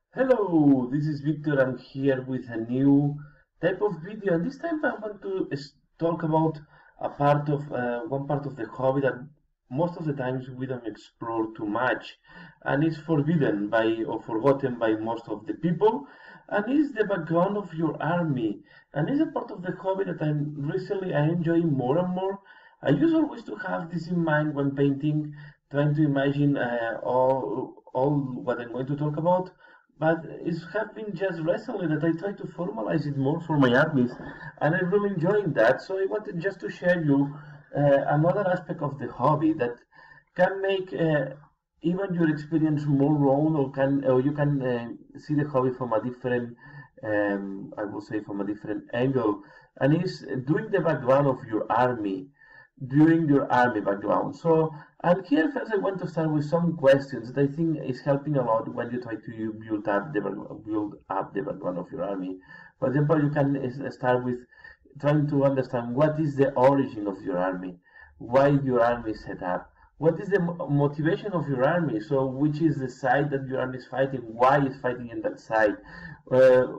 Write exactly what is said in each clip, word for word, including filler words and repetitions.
Hello, this is Victor. I'm here with a new type of video, and this time I want to s- talk about a part of uh, one part of the hobby that most of the times we don't explore too much, and is forbidden by or forgotten by most of the people, and is the background of your army, and is a part of the hobby that I'm recently I enjoy more and more. I used always to have this in mind when painting, trying to imagine uh, all all what I'm going to talk about, but it's have been just recently that I try to formalize it more for my armies, and I'm really enjoying that. So I wanted just to share you uh, another aspect of the hobby that can make uh, even your experience more round, or can or you can uh, see the hobby from a different, um, I will say, from a different angle, and is doing the background of your army during your army background. So, and here first I want to start with some questions that I think is helping a lot when you try to build up the build up the background of your army. For example, you can uh, start with trying to understand what is the origin of your army, why your army is set up, what is the motivation of your army. So, which is the side that your army is fighting? Why is fighting in that side? Uh,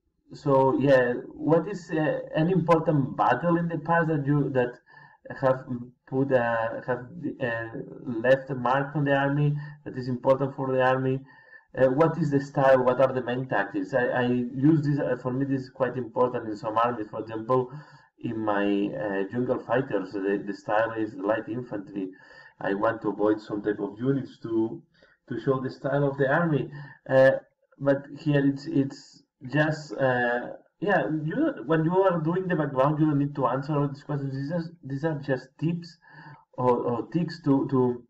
so yeah, what is uh, an important battle in the past that you that have put uh, have uh, left a mark on the army that is important for the army? Uh, what is the style? What are the main tactics? I, I use this uh, for me. This is quite important in some armies. For example, in my uh, jungle fighters, the, the style is light infantry. I want to avoid some type of units to to show the style of the army. Uh, but here it's it's just uh, yeah. You when you are doing the background, you don't need to answer all these questions. These are these are just tips or, or tricks to to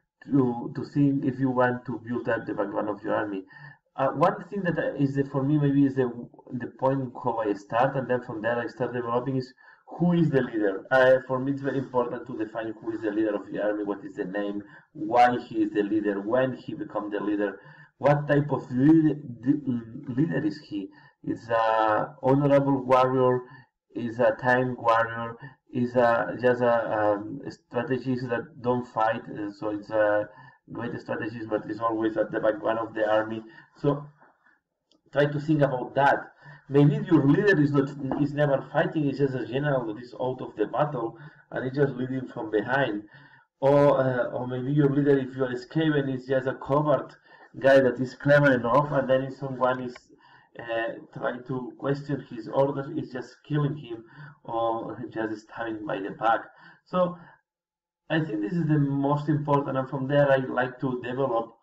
to to think if you want to build up the background of your army. Uh, one thing that is the, for me maybe is the the point how I start, and then from there I start developing is who is the leader. Uh, for me, it's very important to define who is the leader of the army, what is the name, why he is the leader, when he become the leader, what type of leader, leader is he. Is a honorable warrior, is a time warrior, is a just a um, strategies that don't fight. Uh, so it's a great strategies, but it's always at the background of the army. So try to think about that. Maybe your leader is not is never fighting; it's just a general that is out of the battle and it's just leading from behind. Or uh, or maybe your leader, if you are escaping, is just a covert guy that is clever enough, and then if someone is uh, trying to question his orders, is just killing him or just stabbing by the back. So I think this is the most important, and from there I like to develop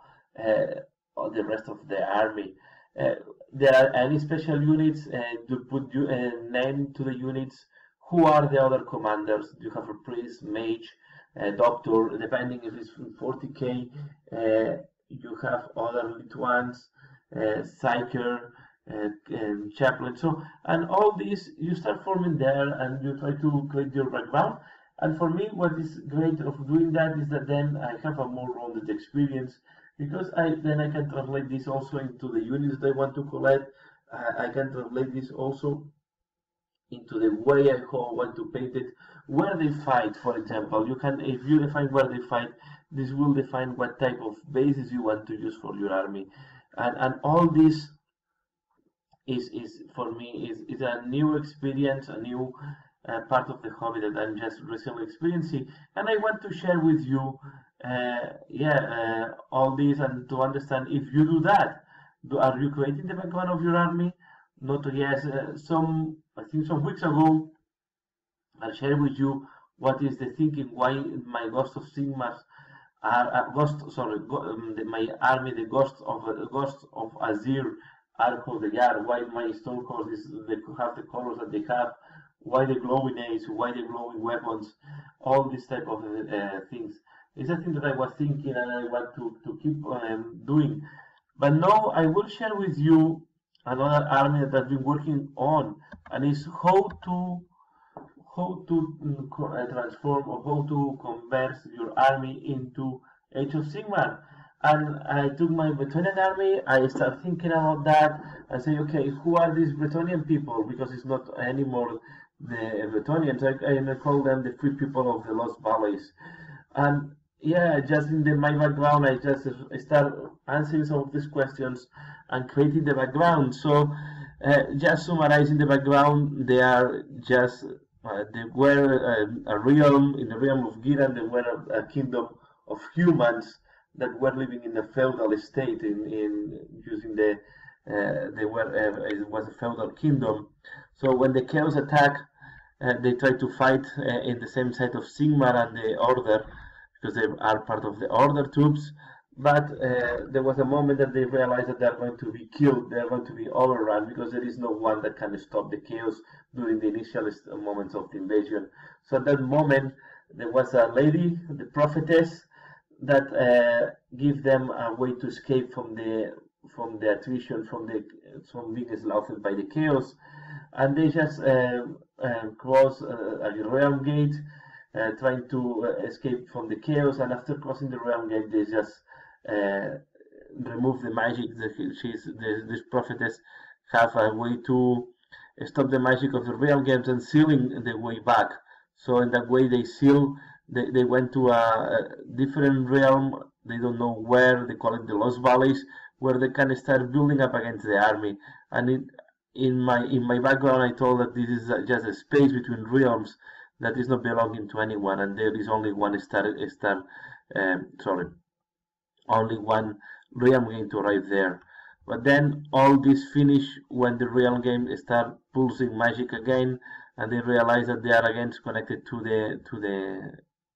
uh, the rest of the army. Uh, there are any special units uh, to put you, uh, name to the units. Who are the other commanders? You have a priest, mage, uh, doctor, depending if it's forty K. Uh, you have other little ones, uh, psyker, uh, and chaplain. So, and all these you start forming there, and you try to create your background. And for me, what is great of doing that is that then I have a more rounded experience because I then I can translate this also into the units that I want to collect. Uh, I can translate this also into the way I want to paint it, where they fight. For example, you can if you define where they fight, this will define what type of bases you want to use for your army, and and all this is is for me is is a new experience, a new uh, part of the hobby that I'm just recently experiencing, and I want to share with you, uh, yeah, uh, all this and to understand if you do that. Do, are you creating the background of your army? Not yes. Uh, some I think some weeks ago I shared with you what is the thinking why my Ghost of Sigmar are uh, Ghost sorry go, um, the, my army the Ghost of uh, Ghost of Azir are called the Yar. Why my stone horses they have the colors that they have? Why the glowing eggs? Why the glowing weapons? All these type of uh, things. It's a thing that I was thinking and I want to to keep um, doing. But now I will share with you another army that I've been working on, and is how to how to mm, uh, transform or how to convert your army into Age of Sigmar. And I took my Bretonnian army, I started thinking about that and say, okay, who are these Bretonnian people? Because it's not anymore the Bretonnians, I, I call them the free people of the Lost Valleys. And yeah, just in the my background, I just start answering some of these questions and creating the background. So, uh, just summarizing the background, they are just uh, they were a, a realm in the realm of Giran. They were a, a kingdom of humans that were living in a feudal state. In, in using the uh, they were uh, it was a feudal kingdom. So when the chaos attack, uh, they try to fight uh, in the same side of Sigmar and the Order because they are part of the Order troops. But uh, there was a moment that they realized that they are going to be killed, they are going to be overrun because there is no one that can stop the chaos during the initial moments of the invasion. So at that moment, there was a lady, the prophetess, that uh, give them a way to escape from the from the attrition, from the from being slaughtered by the chaos, and they just uh, uh, cross uh, a realm gate, uh, trying to uh, escape from the chaos. And after crossing the realm gate, they just uh, remove the magic. That she's the, this prophetess have a way to stop the magic of the realm games and sealing the way back. So in that way, they seal. They, they went to a, a different realm. They don't know where. They call it the Lost Valleys, where they can start building up against the army. And it, in my in my background, I told that this is just a space between realms that is not belonging to anyone, and there is only one star. star um, sorry, only one realm game to arrive there. But then all this finish when the realm game start pulsing magic again, and they realize that they are again connected to the to the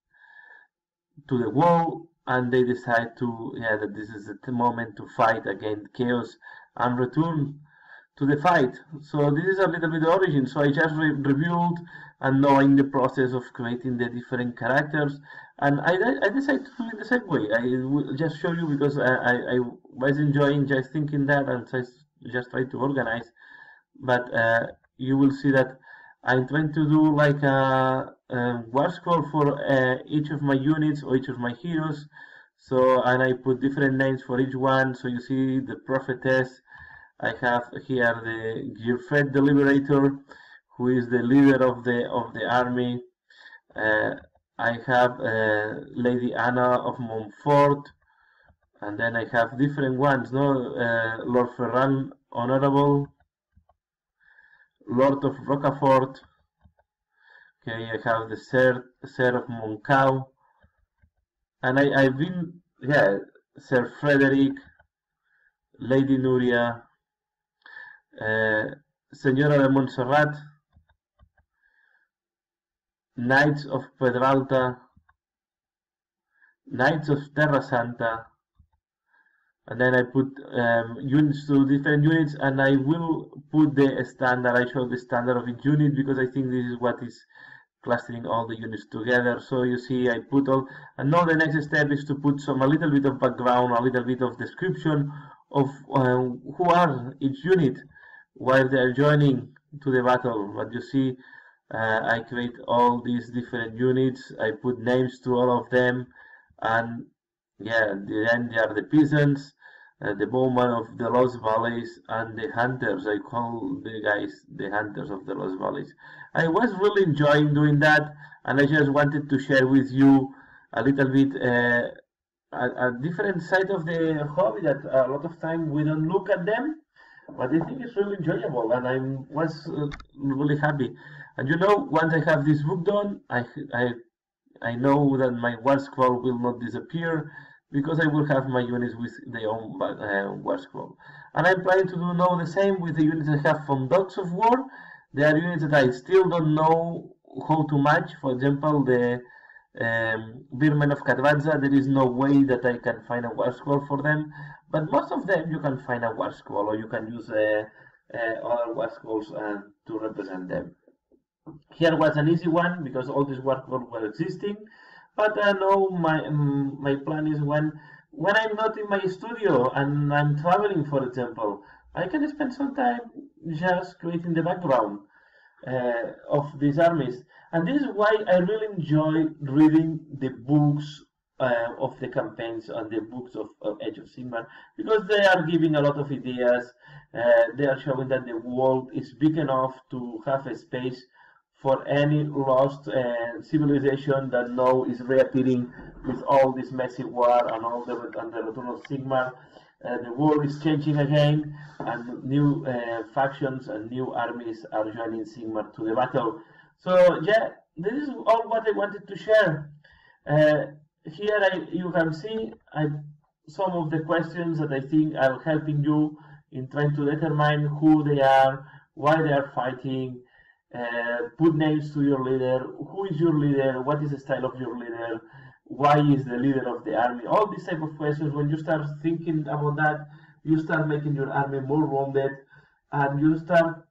to the wall, and they decide to yeah that this is the moment to fight against chaos and return to the fight. So this is a little bit the origin. So I just re reviewed and knowing the process of creating the different characters, and I, I decided to do it the same way. I will just show you because I, I, I was enjoying just thinking that and just, just try to organize. But uh, you will see that I'm trying to do like a, a war scroll for uh, each of my units or each of my heroes. So, and I put different names for each one. So you see the prophetess. I have here the Gearfred the Liberator, who is the leader of the of the army. Uh, I have uh, Lady Anna of Montfort, and then I have different ones. No, uh, Lord Ferran Honorable, Lord of Rocafort. Okay, I have the Sir Sir of Moncau, and I I've been yeah Sir Frederick, Lady Nuria. Uh, Señora de Montserrat, Knights of Pedralta, Knights of Terra Santa, and then I put um, units to different units, and I will put the standard. I show the standard of each unit because I think this is what is clustering all the units together. So you see, I put all, and now the next step is to put some a little bit of background, a little bit of description of uh, who are each unit while they are joining to the battle. But you see, uh, I create all these different units. I put names to all of them, and yeah, then they are the peasants, uh, the bowmen of the Lost Valleys, and the hunters. I call the guys the hunters of the Lost Valleys. I was really enjoying doing that, and I just wanted to share with you a little bit uh, a, a different side of the hobby that a lot of time we don't look at them. But I think it's really enjoyable, and I was uh, really happy. And you know, once I have this book done, I I I know that my war scroll will not disappear because I will have my units with their own uh, war scroll. And I'm planning to do now the same with the units I have from Dogs of War. There are units that I still don't know how to match. For example, the um, Beermen of Katvanza, there is no way that I can find a war scroll for them. But most of them you can find a war scroll, or you can use uh, uh, other war scrolls uh, to represent them. Here was an easy one because all these war scrolls were existing. But uh, now my um, my plan is when when I'm not in my studio and I'm traveling, for example, I can spend some time just creating the background uh, of these armies. And this is why I really enjoy reading the books uh, of the campaigns and the books of, of Age of Sigmar, because they are giving a lot of ideas. Uh, they are showing that the world is big enough to have a space for any lost uh, civilization that now is reappearing with all this messy war and all the and the return of Sigmar. Uh, the world is changing again, and new uh, factions and new armies are joining Sigmar to the battle. So yeah, this is all what I wanted to share. Uh, here I, you can see I, some of the questions that I think are helping you in trying to determine who they are, why they are fighting, uh, put names to your leader, who is your leader, what is the style of your leader, why is the leader of the army, all these type of questions. When you start thinking about that, you start making your army more rounded, and you start,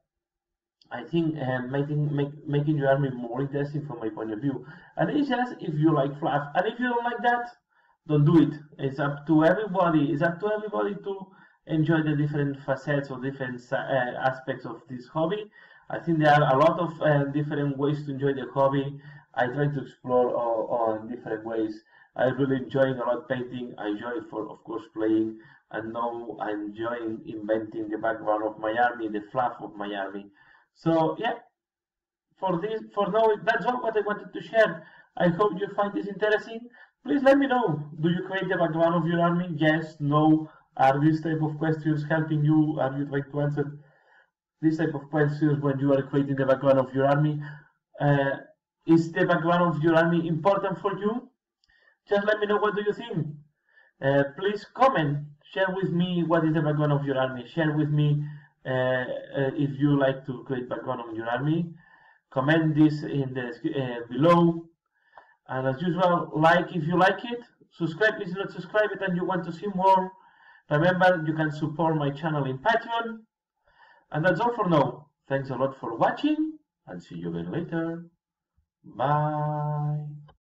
I think, uh, making make, making your army more interesting from my point of view. And it's just if you like fluff, and if you don't like that, don't do it. It's up to everybody. It's up to everybody to enjoy the different facets or different uh, aspects of this hobby. I think there are a lot of uh, different ways to enjoy the hobby. I try to explore all, all different ways. I'm really enjoying a lot painting. I enjoy, for of course, playing, and now I'm enjoying inventing the background of my army, the fluff of my army. So yeah, for this, for now, that's all what I wanted to share. I hope you find this interesting. Please let me know. Do you create the background of your army? Yes, no. Are these type of questions helping you? Are you trying to answer these type of questions when you are creating the background of your army? Uh, is the background of your army important for you? Just let me know, what do you think? Uh, please comment, share with me what is the background of your army. Share with me uh, uh, if you like to create background of your army. Comment this in the uh, below. And as usual, like if you like it, subscribe if you not subscribe it and you want to see more. Remember, you can support my channel in Patreon. And that's all for now. Thanks a lot for watching, and see you again later. Bye.